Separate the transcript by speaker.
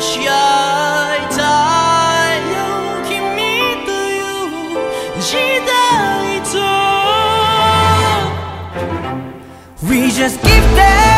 Speaker 1: し合いたいよ君という時代と We just give them